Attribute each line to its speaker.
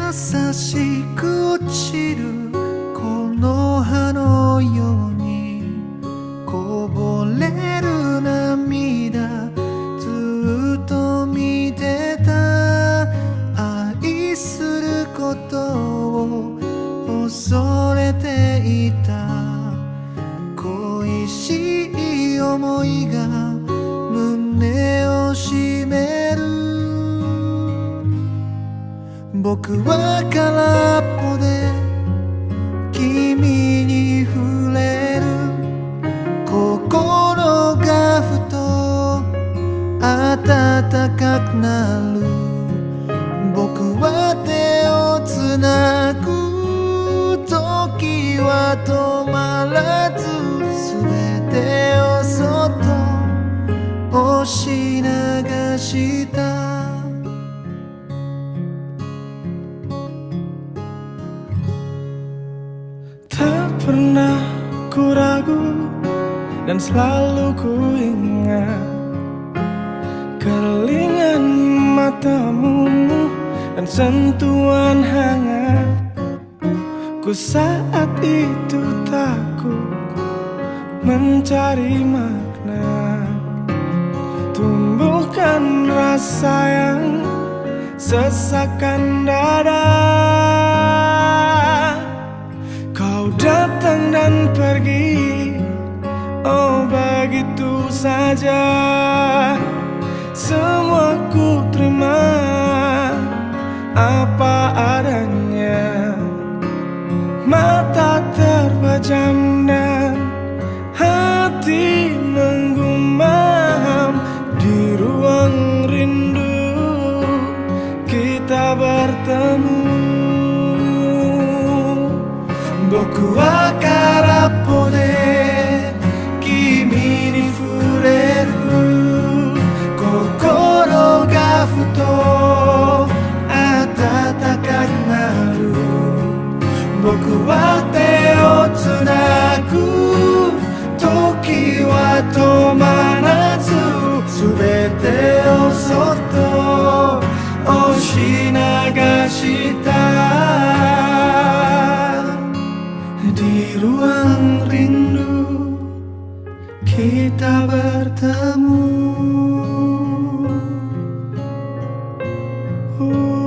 Speaker 1: 優しく落ちるこの葉のようにこぼれる涙ずっと見てた。愛することを恐れていた。恋しい思いが胸を締める。僕は空っぽで君に触れる。心がふと暖かくなる。僕は手をつなぐ。時は止まらず全てをそっと押し流した。
Speaker 2: Tak pernah ku ragu dan selalu ku ingat keringan matamu dan sentuhan hangat. Ku saat itu takut mencari makna, tumbuhkan rasa yang sesakkan dada. Kau datang dan pergi, oh begitu saja. Semua ku terima apa adanya. Mata terpejam dan hati menggumam. Di ruang rindu kita bertemu.
Speaker 1: 僕は空っぽで君に触れる。心がふと暖かくなる。僕は手をつなぐ。時は止まらず全てをそっと押し流した。Di ruang rindu kita bertemu.